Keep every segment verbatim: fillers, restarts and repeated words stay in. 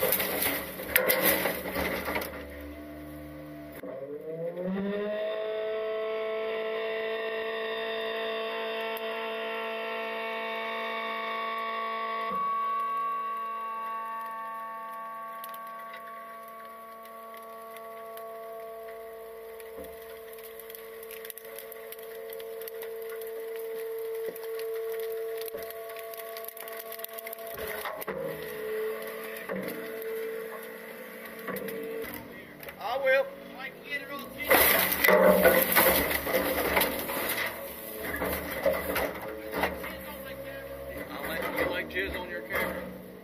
I will. I'll let you like jizz on your camera.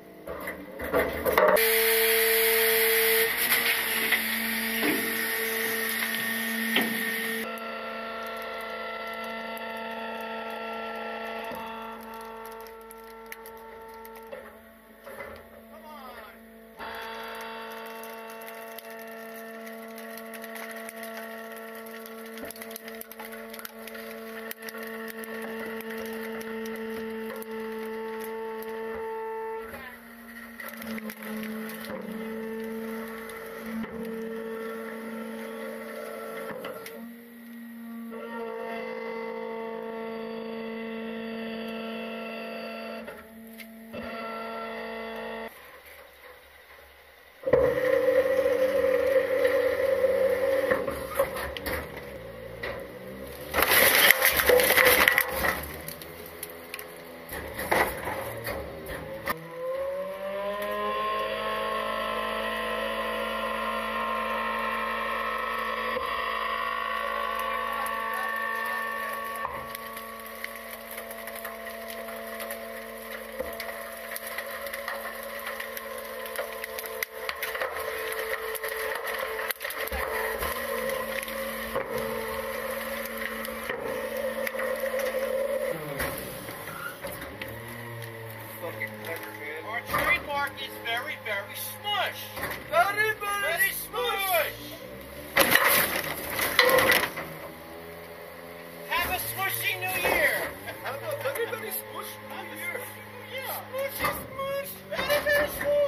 Our trademark is very, very smush. Very, very, very smush. Have a smushy New Year. Have a very, very smush New Year. Yeah. Smushy smush. Very, very smush. Very, very smush.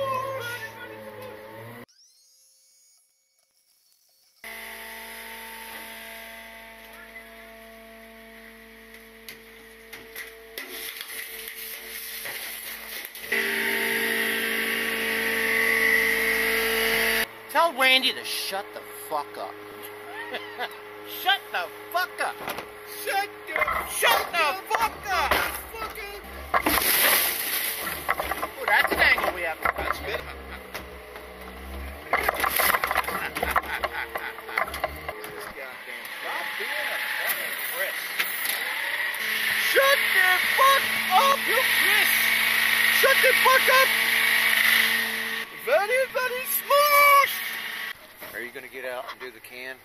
Tell Randy to shut the fuck up. Shut the fuck up. Shut the, shut the fuck up. Oh, that's an angle we have to touch. That's good. This goddamn stop being a fucking Chris. Shut the fuck up, you Chris. Shut the fuck up. Very, very smooth. Are you going to get out and do the can?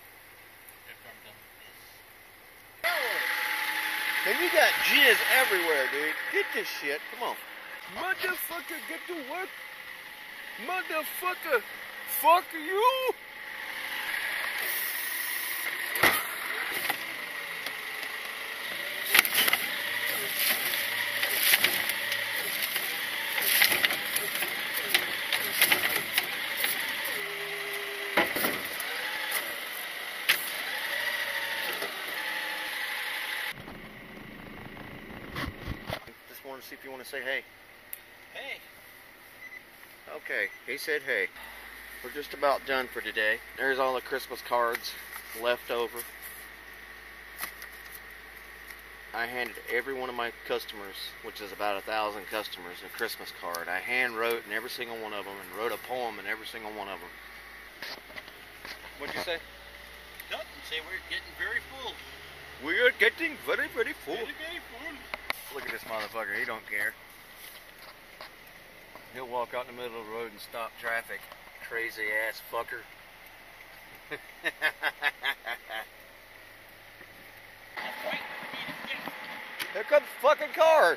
And you got jizz everywhere, dude. Get this shit. Come on. Motherfucker, get to work. Motherfucker, fuck you. See if you want to say hey. Hey. Okay, he said hey. We're just about done for today. There's all the Christmas cards left over. I handed every one of my customers, which is about a thousand customers, a Christmas card. I hand wrote in every single one of them and wrote a poem in every single one of them. What'd you say? Nothing. Say we're getting very full. We are getting very, very full. Very, very full. Look at this motherfucker, he don't care. He'll walk out in the middle of the road and stop traffic. Crazy ass fucker. Here comes fucking cars.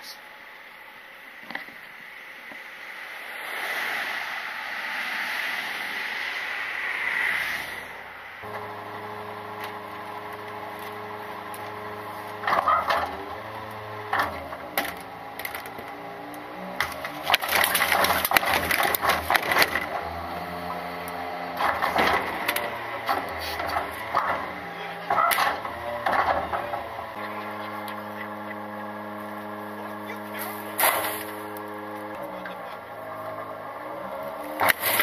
it.